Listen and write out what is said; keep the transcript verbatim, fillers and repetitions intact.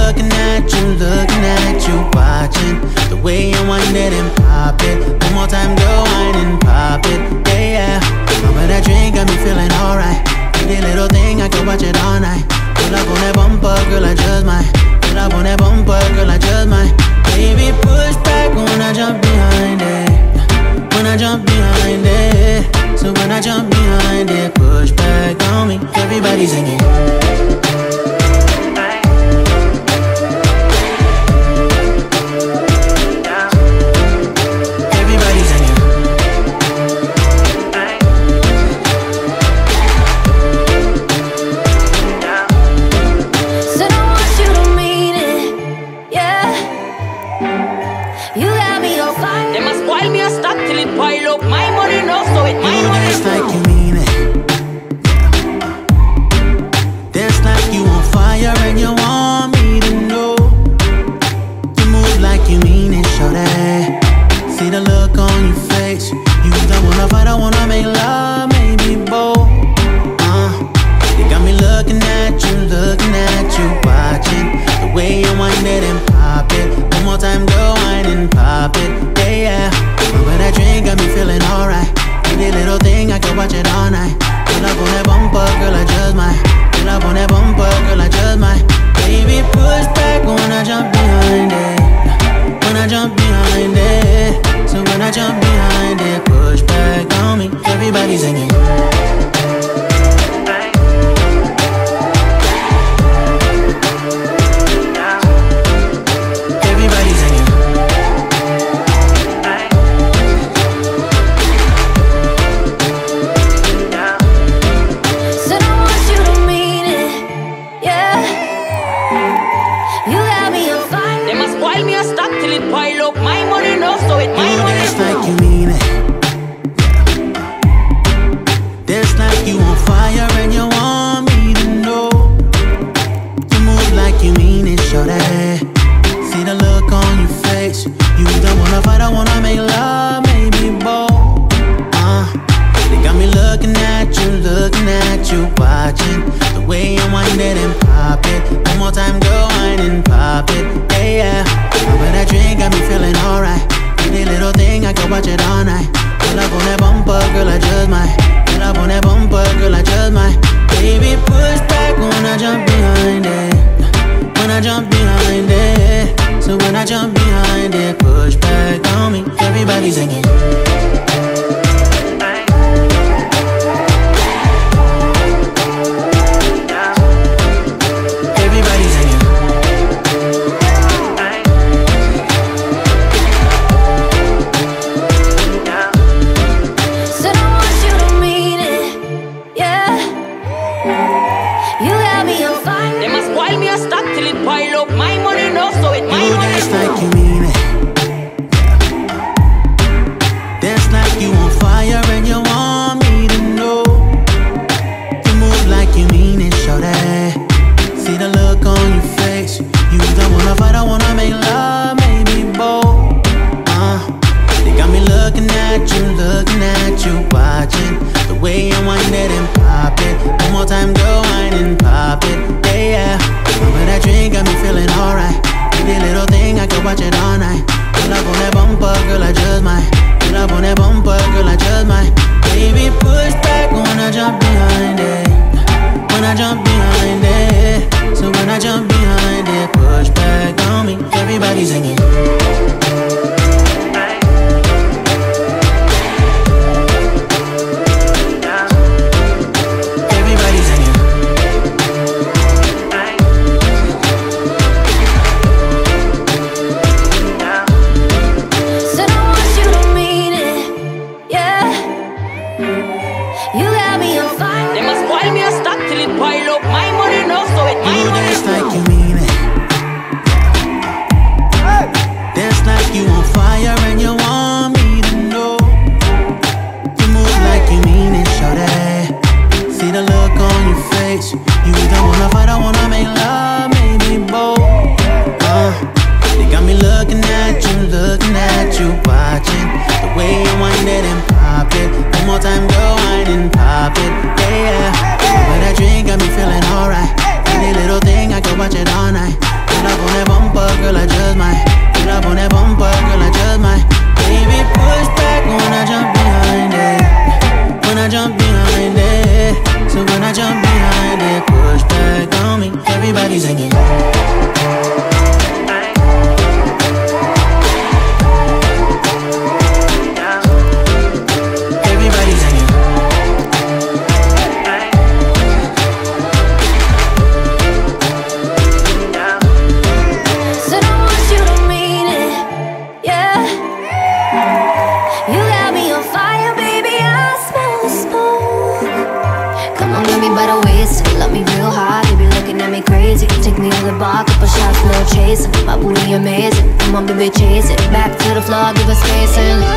looking at you, looking at you, watching the way you wind it and pop it. One more time, go wine and pop it, yeah, yeah. Over that drink got me feeling alright. Any little thing, I can watch it all night. Pull up on that bumper, girl, I just might. Pull up on that bumper, girl, I just might. Baby, push back when I jump behind it. When I jump behind it. So when I jump behind it, push back on me. Everybody singing. Hey! Pull up on that bumper, girl, I just might. Pull up on that bumper, girl, I just might. Baby, push back when I jump behind it. When I jump behind it. So when I jump behind it, push back on me. Everybody's singing. Couple shots, no chasing. My booty amazing. Come on, baby, chase it. Back to the floor, give us space and